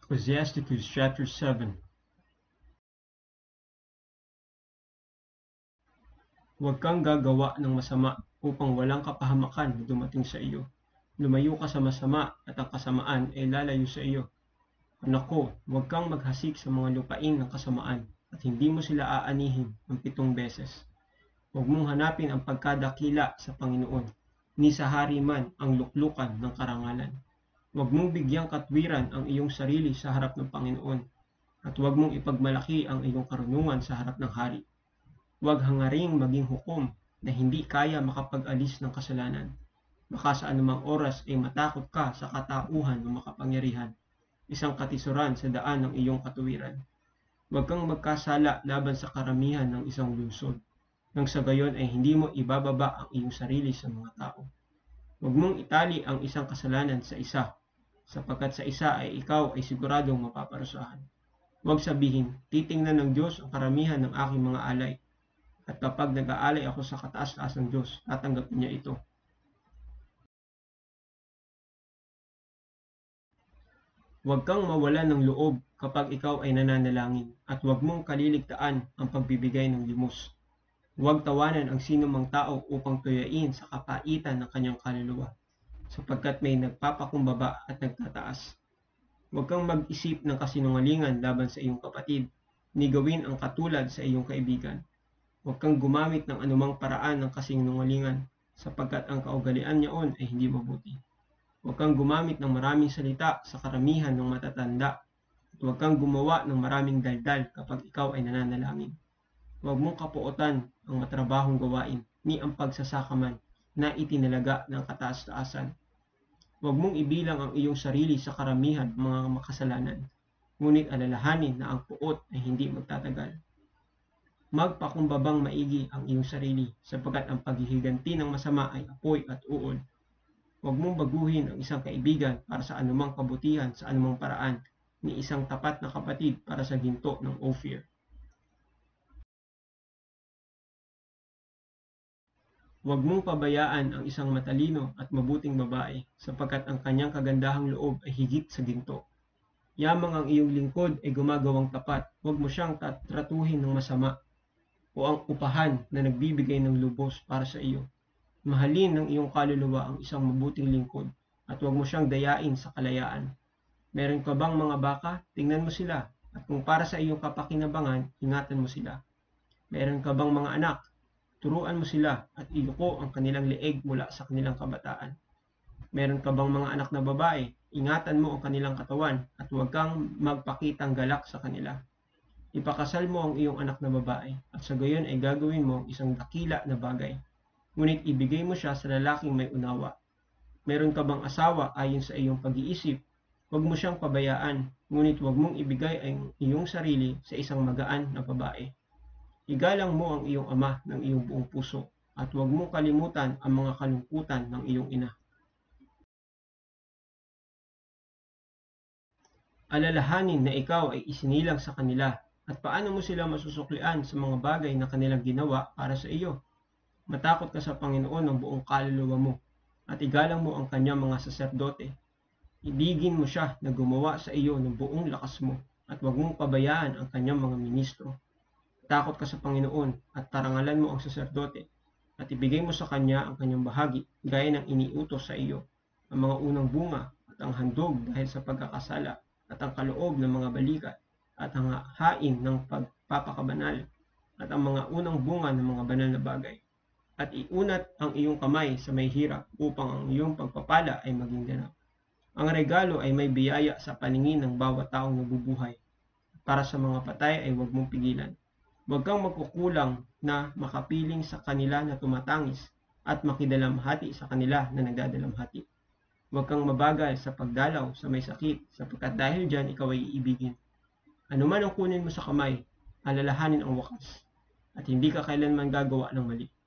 Ecclesiasticus chapter 7. Huwag kang gagawa ng masama upang walang kapahamakan na dumating sa iyo. Lumayo ka sa masama at ang kasamaan ay lalayo sa iyo. Anak ko, huwag kang maghasik sa mga lupain ng kasamaan at hindi mo sila aanihin ng 7 beses. Huwag mong hanapin ang pagkadakila sa Panginoon, ni sa hari man ang luklukan ng karangalan. Huwag mong bigyang katwiran ang iyong sarili sa harap ng Panginoon, at huwag mong ipagmalaki ang iyong karunungan sa harap ng hari. Huwag hangaring maging hukom na hindi kaya makapag-alis ng kasalanan. Baka sa anumang oras ay matakot ka sa katauhan ng makapangyarihan, isang katisuran sa daan ng iyong katuwiran. Huwag kang magkasala laban sa karamihan ng isang lungsod, nang sa gayon ay hindi mo ibababa ang iyong sarili sa mga tao. Huwag mong itali ang isang kasalanan sa isa, sapagkat sa isa ay ikaw ay siguradong mapaparusahan. Huwag sabihin, titingnan ng Diyos ang karamihan ng aking mga alay, at kapag nag-aalay ako sa kataas-taas ng Diyos, tatanggapin niya ito. Huwag kang mawalan ng loob kapag ikaw ay nananalangin, at huwag mong kaliligtaan ang pagbibigay ng limos. Huwag tawanan ang sinumang tao upang tuyain sa kapaitan ng kanyang kaluluwa, sapagkat may nagpapakumbaba at nagtataas. Huwag kang mag-isip ng kasinungalingan laban sa iyong kapatid, ni gawin ang katulad sa iyong kaibigan. Huwag kang gumamit ng anumang paraan ng kasinungalingan, sapagkat ang kaugalian niyaon ay hindi mabuti. Huwag kang gumamit ng maraming salita sa karamihan ng matatanda, at huwag kang gumawa ng maraming daldal kapag ikaw ay nananalangin. Huwag mong kapuotan ang matrabahong gawain, ni ang pagsasakaman na itinalaga ng kataas-taasan. Huwag mong ibilang ang iyong sarili sa karamihan ng mga makasalanan, ngunit alalahanin na ang puot ay hindi magtatagal. Magpakumbabang maigi ang iyong sarili, sapagkat ang paghihiganti ng masama ay apoy at uod. Huwag mong baguhin ang isang kaibigan para sa anumang kabutihan sa anumang paraan, ni isang tapat na kapatid para sa ginto ng Ophir. Huwag mong pabayaan ang isang matalino at mabuting babae, sapagkat ang kanyang kagandahang loob ay higit sa ginto. Yamang ang iyong lingkod ay gumagawang tapat, huwag mo siyang tratuhin ng masama, o ang upahan na nagbibigay ng lubos para sa iyo. Mahalin ng iyong kaluluwa ang isang mabuting lingkod, at huwag mo siyang dayain sa kalayaan. Meron ka bang mga baka? Tingnan mo sila, at kung para sa iyong kapakinabangan, ingatan mo sila. Meron ka bang mga anak? Turuan mo sila at iluko ang kanilang leeg mula sa kanilang kabataan. Meron ka bang mga anak na babae? Ingatan mo ang kanilang katawan at huwag kang magpakitang galak sa kanila. Ipakasal mo ang iyong anak na babae at sa gayon ay gagawin mo ang isang dakila na bagay. Ngunit ibigay mo siya sa lalaking may unawa. Meron ka bang asawa ayon sa iyong pag-iisip? Huwag mo siyang pabayaan, ngunit huwag mong ibigay ang iyong sarili sa isang magaan na babae. Igalang mo ang iyong ama ng iyong buong puso, at huwag mong kalimutan ang mga kalungkutan ng iyong ina. Alalahanin na ikaw ay isinilang sa kanila, at paano mo sila masusuklian sa mga bagay na kanilang ginawa para sa iyo. Matakot ka sa Panginoon ng buong kaluluwa mo, at igalang mo ang kanyang mga saserdote. Ibigin mo siya na gumawa sa iyo ng buong lakas mo, at huwag mong pabayaan ang kanyang mga ministro. Takot ka sa Panginoon at tarangalan mo ang saserdote, at ibigay mo sa kanya ang kanyang bahagi gaya ng iniutos sa iyo, ang mga unang bunga at ang handog dahil sa pagkakasala at ang kaloob ng mga balikat at ang hain ng pagpapakabanal at ang mga unang bunga ng mga banal na bagay. At iunat ang iyong kamay sa may hirap upang ang iyong pagpapala ay maging ganap. Ang regalo ay may biyaya sa paningin ng bawat taong nabubuhay. Para sa mga patay ay huwag mong pigilan. Huwag kang magkukulang na makapiling sa kanila na tumatangis at makidalamhati sa kanila na nagdadalamhati. Huwag kang mabagal sa pagdalaw sa may sakit, sapagkat dahil dyan ikaw ay iibigin. Ano man ang kunin mo sa kamay, alalahanin ang wakas, at hindi ka kailanman gagawa ng mali.